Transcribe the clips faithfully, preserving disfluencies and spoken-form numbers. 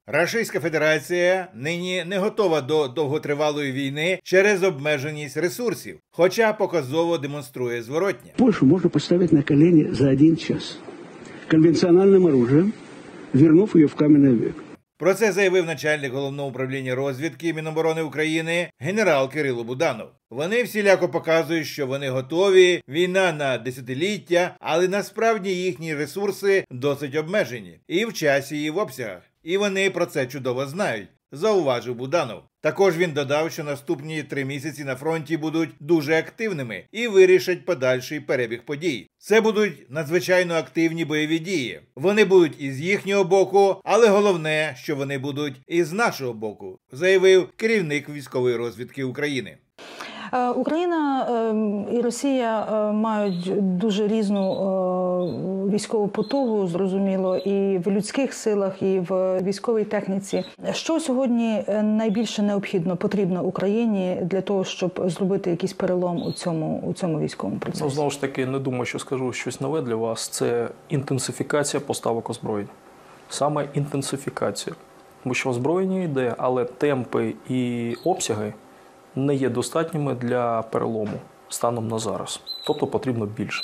Російська Федерація нині не готова до довготривалої війни через обмеженість ресурсів, хоча показово демонструє зворотнє. Польщу можна поставити на коліна за один час конвенціональним оружием, вернув її в кам'яний вік. Про це заявив начальник Головного управління розвідки Міноборони України генерал Кирило Буданов. Вони всіляко показують, що вони готові, війна на десятиліття, але насправді їхні ресурси досить обмежені. І в часі, і в обсягах. І вони про це чудово знають, зауважив Буданов. Також він додав, що наступні три місяці на фронті будуть дуже активними і вирішать подальший перебіг подій. Це будуть надзвичайно активні бойові дії. Вони будуть із їхнього боку, але головне, що вони будуть із нашого боку, заявив керівник військової розвідки України. Україна і Росія мають дуже різну військову потугу, зрозуміло, і в людських силах, і в військовій техніці. Що сьогодні найбільше необхідно, потрібно Україні для того, щоб зробити якийсь перелом у цьому, у цьому військовому процесі? Ну, знову ж таки, не думаю, що скажу щось нове для вас. Це інтенсифікація поставок озброєнь. Саме інтенсифікація. Тому що озброєння йде, але темпи і обсяги не є достатніми для перелому станом на зараз. Тобто потрібно більше.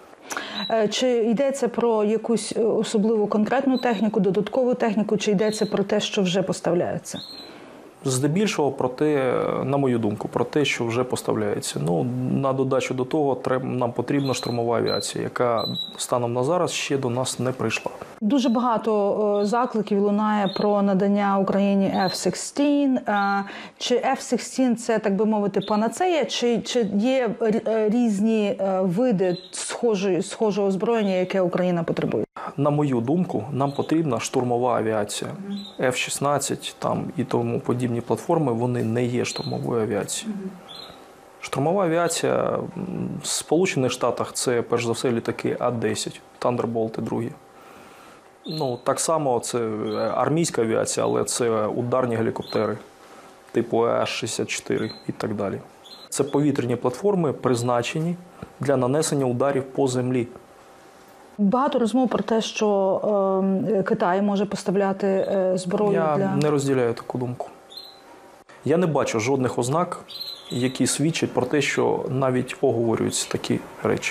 Чи йдеться про якусь особливу конкретну техніку, додаткову техніку, чи йдеться про те, що вже поставляється? Здебільшого про те, на мою думку, про те, що вже поставляється. Ну, на додачу до того, нам потрібна штурмова авіація, яка станом на зараз ще до нас не прийшла. Дуже багато закликів лунає про надання Україні еф шістнадцять. Чи еф шістнадцять – це, так би мовити, панацея, чи, чи є різні види схожої, схожого озброєння, яке Україна потребує? На мою думку, нам потрібна штурмова авіація. еф шістнадцять там, і тому подібні платформи, вони не є штурмовою авіацією. Штурмова авіація в Сполучених Штатах – це, перш за все, літаки А десять, Thunderbolt і другі. Ну, так само це армійська авіація, але це ударні гелікоптери типу А шістдесят чотири і так далі. Це повітряні платформи, призначені для нанесення ударів по землі. Багато розмов про те, що е, Китай може поставляти е, зброю Я для… Я не розділяю таку думку. Я не бачу жодних ознак, які свідчать про те, що навіть оговорюються такі речі.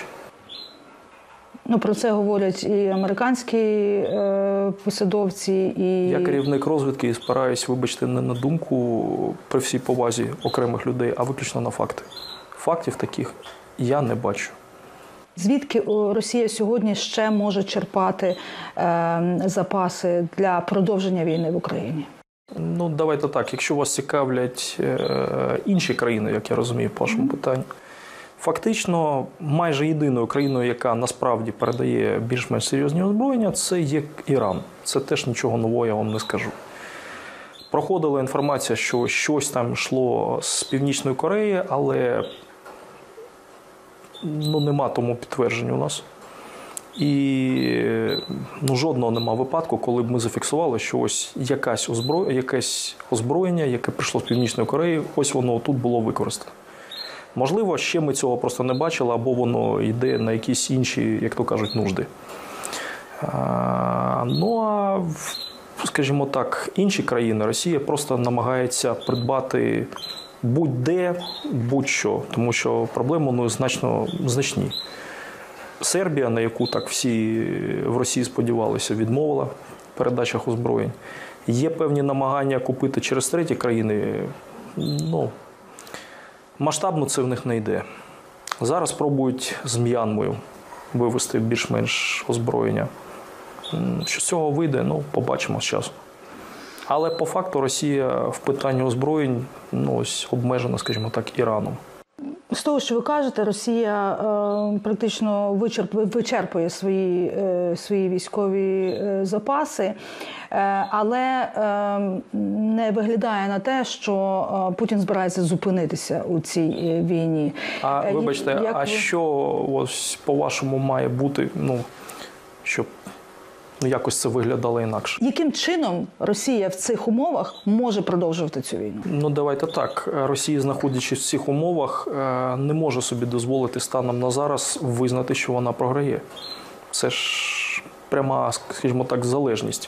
Ну, про це говорять і американські е, посадовці, і… Я керівник розвідки і спираюсь, вибачте, не на думку при всій повазі окремих людей, а виключно на факти. Фактів таких я не бачу. Звідки Росія сьогодні ще може черпати е, запаси для продовження війни в Україні? Ну, давайте так. Якщо вас цікавлять е, інші країни, як я розумію по вашому питанню, фактично майже єдиною країною, яка насправді передає більш-менш серйозні озброєння, це є Іран. Це теж нічого нового я вам не скажу. Проходила інформація, що щось там йшло з Північної Кореї, але ну, нема тому підтвердження у нас. І ну, жодного нема випадку, коли б ми зафіксували, що ось якась озбро... якесь озброєння, яке прийшло з Північної Кореї, ось воно тут було використано. Можливо, ще ми цього просто не бачили, або воно йде на якісь інші, як то кажуть, нужди. А, ну, а, скажімо так, інші країни, Росія просто намагається придбати будь-де, будь-що, тому що проблеми ну, значно значні. Сербія, на яку так всі в Росії сподівалися, відмовила в передачах озброєнь. Є певні намагання купити через треті країни, ну, масштабно це в них не йде. Зараз пробують з М'янмою вивести більш-менш озброєння. Що з цього вийде, ну, побачимо з часом. Але по факту Росія в питанні озброєнь ну, ось, обмежена, скажімо так, Іраном. З того, що ви кажете, Росія е, практично вичерпує, вичерпує свої, е, свої військові е, запаси, е, але е, не виглядає на те, що е, Путін збирається зупинитися у цій е, війні. А вибачте, Як а ви... що ось по-вашому має бути, ну, щоб ну, якось це виглядало інакше? Яким чином Росія в цих умовах може продовжувати цю війну? Ну, давайте так. Росія, знаходячись в цих умовах, не може собі дозволити станом на зараз визнати, що вона програє. Це ж пряма, скажімо так, залежність.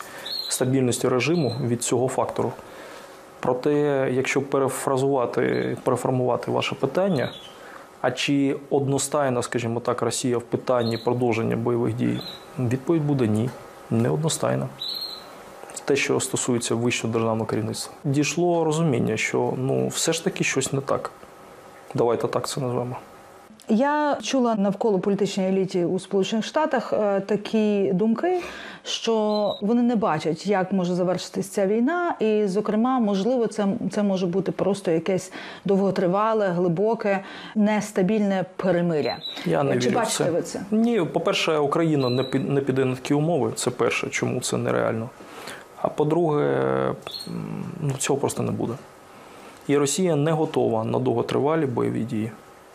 стабільності режиму від цього фактору. Проте, якщо перефразувати, переформувати ваше питання, а чи одностайна, скажімо так, Росія в питанні продовження бойових дій? Відповідь буде ні, не одностайна. Те, що стосується вищого державного керівництва. Дійшло розуміння, що ну, все ж таки щось не так. Давайте так це назвемо. Я чула навколо політичній еліті у Сполучених Штатах такі думки, що вони не бачать, як може завершитися ця війна, і, зокрема, можливо, це, це може бути просто якесь довготривале, глибоке, нестабільне перемиря. Я не Чи вірю бачите в це. ви це? Ні, по-перше, Україна не, під, не піде на такі умови, це перше, чому це нереально. А по-друге, ну, цього просто не буде. І Росія не готова на довготривалі бойові дії.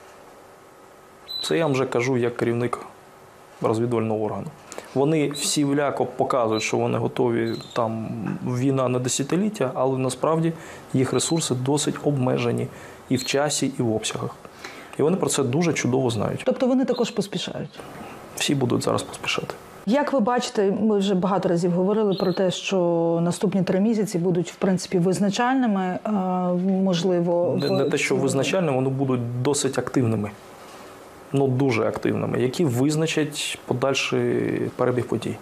Це я вам вже кажу як керівник розвідувального органу. Вони всіляко показують, що вони готові, там війна на десятиліття, але насправді їх ресурси досить обмежені і в часі, і в обсягах. І вони про це дуже чудово знають. Тобто вони також поспішають? Всі будуть зараз поспішати. Як ви бачите, ми вже багато разів говорили про те, що наступні три місяці будуть, в принципі, визначальними, можливо... Не, не те, що визначальними, вони будуть досить активними. Ну, дуже активними, які визначать подальший перебіг подій.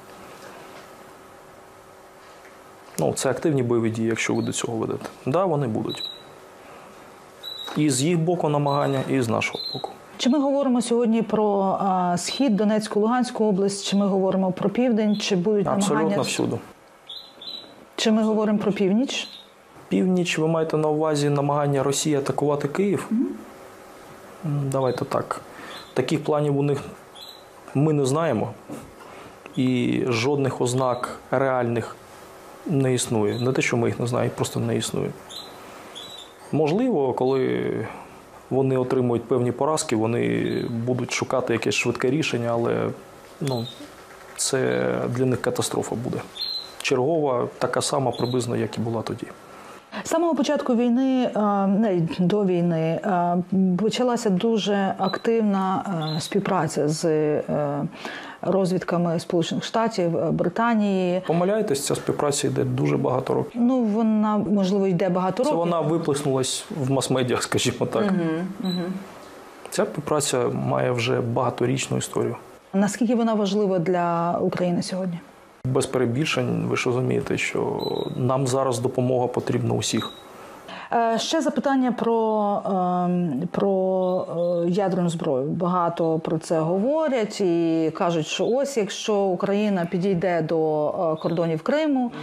Ну, це активні бойові дії, якщо ви до цього ведете. Так, да, вони будуть. І з їх боку намагання, і з нашого боку. Чи ми говоримо сьогодні про а, Схід, Донецьку, Луганську область, чи ми говоримо про Південь, чи будуть Абсолютно намагання... всюди. Чи ми говоримо про Північ? Північ, ви маєте на увазі намагання Росії атакувати Київ? Mm-hmm. Давайте так. Таких планів у них ми не знаємо. І жодних ознак реальних не існує. Не те, що ми їх не знаємо, просто не існує. Можливо, коли вони отримують певні поразки, вони будуть шукати якесь швидке рішення, але ну, це для них катастрофа буде. Чергова, така сама приблизно, як і була тоді. З самого початку війни, не, до війни, почалася дуже активна співпраця з розвідками Сполучених Штатів, Британії. Помиляєтесь, ця співпраця йде дуже багато років. Ну, вона, можливо, йде багато років. Це вона виплеснулась в мас-медіях, скажімо так. Угу, угу. Ця співпраця має вже багаторічну історію. Наскільки вона важлива для України сьогодні? Без перебільшень, ви ж розумієте, що нам зараз допомога потрібна усіх. Ще запитання про, про ядерну зброю. Багато про це говорять і кажуть, що ось якщо Україна підійде до кордонів Криму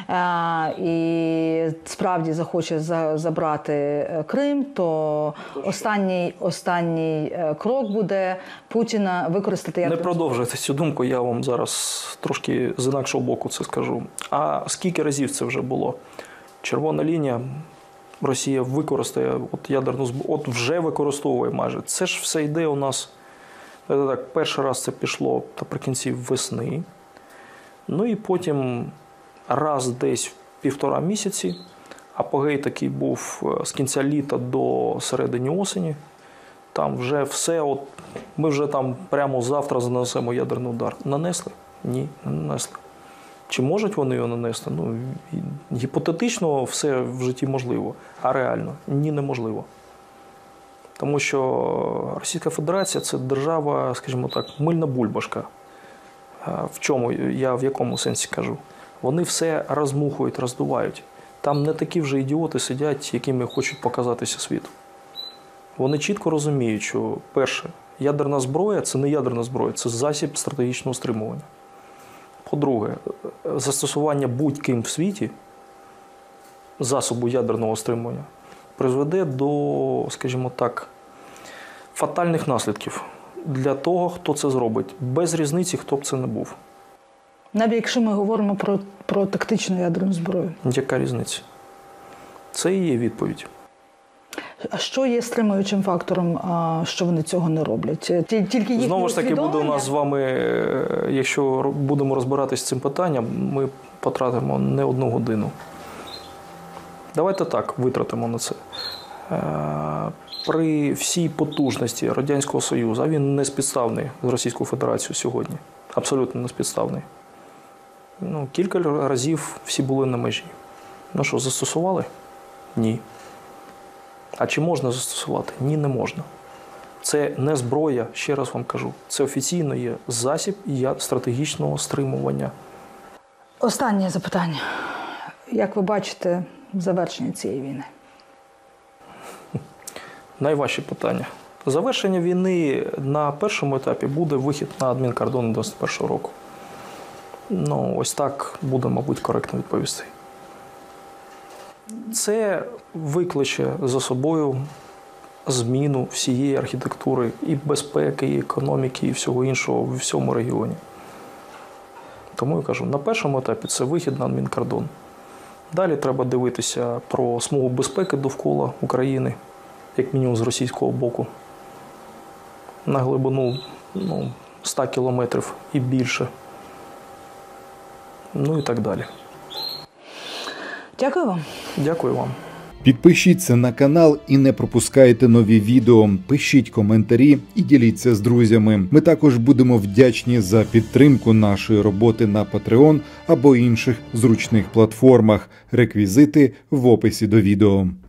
і справді захоче забрати Крим, то останній, останній крок буде Путіна використати ядерну зброю. Не продовжуйте цю думку, я вам зараз трошки з інакшого боку це скажу. А скільки разів це вже було? Червона лінія. Росія використає от ядерну зброю, от вже використовує майже. Це ж все йде у нас, так, перший раз це пішло наприкінці весни, ну і потім раз десь в півтора місяці, апогей такий був з кінця літа до середини осені, там вже все, от ми вже там прямо завтра занесемо ядерний удар. Нанесли? Ні, не нанесли. Чи можуть вони його нанести? Ну, гіпотетично все в житті можливо, а реально ні, неможливо. Тому що Російська Федерація – це держава, скажімо так, мильна бульбашка. В чому? Я в якому сенсі кажу? Вони все розмухують, роздувають. Там не такі вже ідіоти сидять, якими хочуть показатися світу. Вони чітко розуміють, що, перше, ядерна зброя – це не ядерна зброя, це засіб стратегічного стримування. По-друге, застосування будь-ким в світі засобу ядерного стримування призведе до, скажімо так, фатальних наслідків для того, хто це зробить. Без різниці, хто б це не був. Навіть якщо ми говоримо про, про тактичну ядерну зброю. Яка різниця? Це і є відповідь. А що є стримуючим фактором, що вони цього не роблять? Тільки їхнє Знову ж таки, буде у нас з вами, якщо будемо розбиратись з цим питанням, ми потратимо не одну годину. Давайте так, витратимо на це. При всій потужності Радянського Союзу, а він не спідставний з Російською Федерацією сьогодні, абсолютно не спідставний. Ну, кілька разів всі були на межі. Ну що, застосували? Ні. А чи можна застосувати? Ні, не можна. Це не зброя, ще раз вам кажу. Це офіційно є засіб стратегічного стримування. Останнє запитання. Як ви бачите завершення цієї війни? Найважче питання. Завершення війни на першому етапі буде вихід на адмінкордони дев'яносто першого року. Ну, ось так буде, мабуть, коректно відповісти. Це викличе за собою зміну всієї архітектури і безпеки, і економіки, і всього іншого в всьому регіоні. Тому я кажу, на першому етапі це вихід на адмінкордон. Далі треба дивитися про смугу безпеки довкола України, як мінімум з російського боку, на глибину ну, сто кілометрів і більше. Ну і так далі. Дякую вам. Дякую вам. Підпишіться на канал і не пропускайте нові відео. Пишіть коментарі і діліться з друзями. Ми також будемо вдячні за підтримку нашої роботи на Patreon або інших зручних платформах. Реквізити в описі до відео.